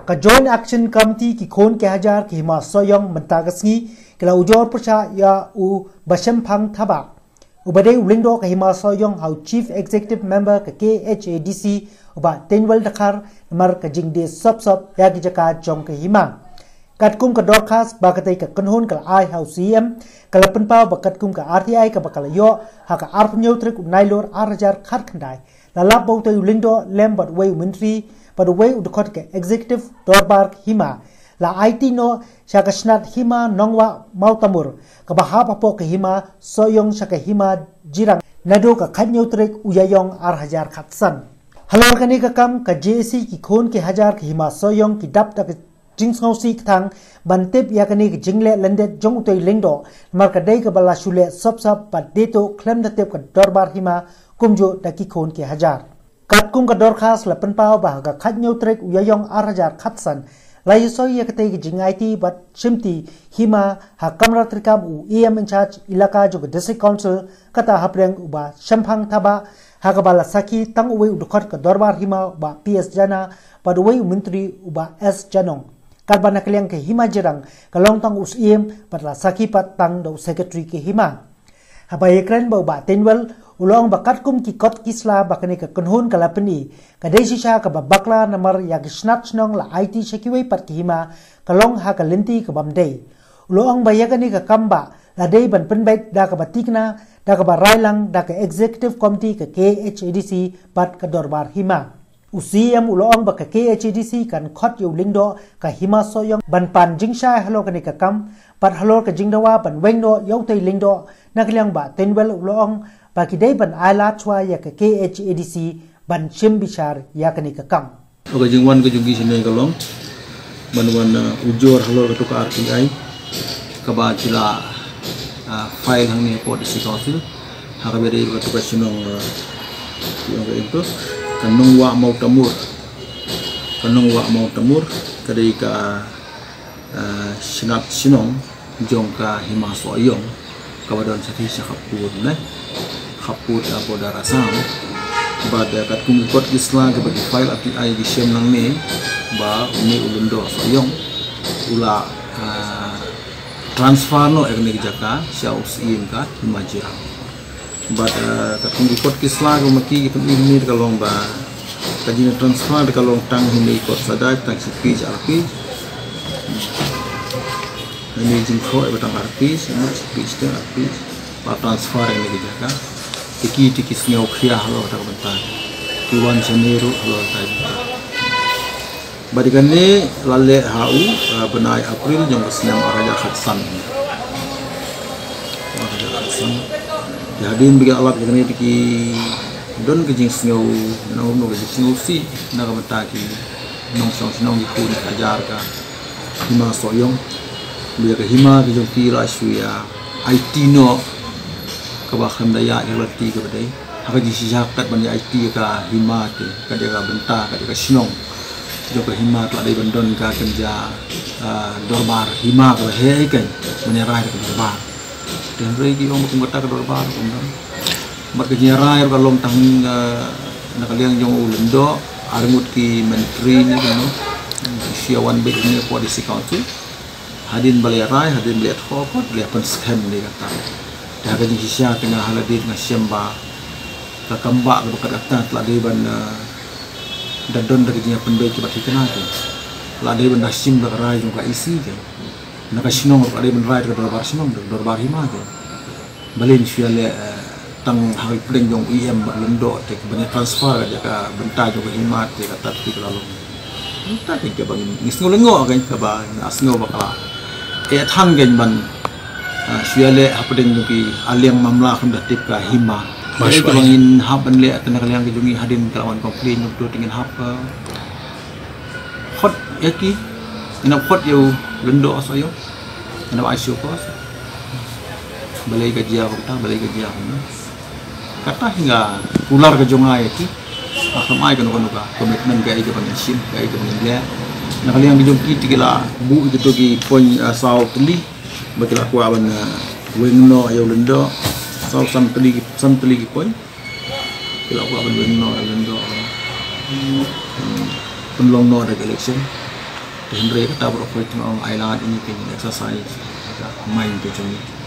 ka Joint Action Committee ki khon ke hajar ki hima soyong mentagasngi kala ujor persya ya u basem phang thaba ubade ulindo ka hima soyong how Chief Executive Member ka KHADC uba tenwal dakhar mar ka jingde sop ya ki jaka jong ka hima katkum ka dorkas bakatai ka kanhon ka ai how CM kala penpau bakatkum ka RTI ka bakala yo ha ka arpnyo trik nailor arjar khat khandai lalap bau tay ulindo lembat way menteri pada way udkot ke executive dorbar hima la IT no syakasnat hima nongwa mautamur ka bahap apo ke hima soyong syaka hima jirang nado ka khanyo trek uyayong ar hajar khatsan halor kani ka kam ka JC ki khon ke hajar ke hima soyong ki dap ta jingsngausi thang bantep yakani ki jingle landet jong utoi lengdo mar ka dai ka bala shule sop pa deto klem da tep ka dorbar hima kumjo da ki khon ke hajar katkum ka dorkhas la penpau bah ka khanyo trek uyayong ar hajar khatsan lai soi yakate ki jingaiti bat shimti hima ha kamra trikam u EM in charge ilaka jo district council kata hapreng uba shampang thaba ha ka bala saki tang uwe udkhot ka dorbar hima ba PS jana padwei menteri uba S janong karbana kaliang ke hima jirang kalong tang us EM patla saki pat tang do secretary ke hima habai kran ba tenwel ulong bakat kum ki kot kisla bakane ka kanhon kalapani ka desisha ka babakla namar ya gisnat snong la IT sekiwei pat hima kalong ha ka lenti ka bamdei ulong bayagani ka kamba la dei ban penbait da ka batikna da ka barailang da ka executive committee ka KHADC pat ka dorbar hima usiam ulong ba ka KHADC kan khot yu lingdo ka hima soyong ban pan jingsha halo kani ka kam pat halo ka jingdawa ban wengdo yau tai lingdo nakliang ba tenwel ulong bagi day ban ala chwa ya ke KHADC ban chim bichar ya kani ka kam oga jingwan ke jungi sine kalong banwan ujor halor ka ka RTI ka ba chila file hang ni po disi council ha ka bere ka ka sinong yung ka ito kanong wa mau tamur kadai ka sinat sinong jong ka hima soyong kawadon sa tisa kapur na kaput apo darasam pada kat kumikot isla ke bagi file RTI di sem nang ni ba uni ulundo soyong ula transfer no ekne jaka sia usim ka himajira pada kat kumikot isla ko maki ke ini kalong ba kajina transfer kalong tang himi ikot sadai tang sipi jarpi ini jingko batang arpis ini sipi steng arpis ba transfer ini jaka tiki sngau khia halo ta bentar tuan Janeiro halo ta badikanne lalle hau benai April jong senam araja khatsan jadin biga alat begini tiki don ke jing sngau no jing si na ka bentar ki nong song sinong ku ni ajar ka hima soyong biar hima ki jong ti la suya IT no kabahan daya yang lerti ke badai haka di sijakat bani IT ka hima ke kada ka benta kada ka sinong jo ka hima tu ada bandon ka kerja dorbar hima ka he kan menyerai ke dorbar dan rei ki ong kata ke dorbar undang mat ke nyerai ka long tang nak liang jong ulendo armut ki menteri ni no siawan be ni ko di council hadin balerai hadin lihat khokot lihat pen scam ni kata dah kan hisya tengah haladin ngasyamba ka kamba ka bekat atas telah deban dadon dari nya pendai ki bati kena ke la deban nasim da rai ka isi ke nak sinong ka deban rai ka dorbar sinong dorbar hima ke balin syale tang hari pedeng jong EM lendo te banyak transfer ka benta jong hima te kata ti lalu entah ke bang nisngo lengo kan ka ba asngo bakala thang gen ban syale hapadeng jungi aliang mamla kan datip ka hima jadi bangin haban le atana kaliang ke jungi hadin kalawan komplain untuk tingin hap hot yaki ina hot yo lendo asoyo ina aisyuk kos balai gajia kata hingga ular ke jongai yaki akan ai kan komitmen ga ige bangin sim ga ige bangin le na kaliang ke jungi tigila bu itu gi pon saw tuli bakila ko aban wengno ayo lendo saw samtli poin kila ko aban wengno lendo penlong no ada election Henry kata berapa cuma orang island ini kini exercise main tu cuma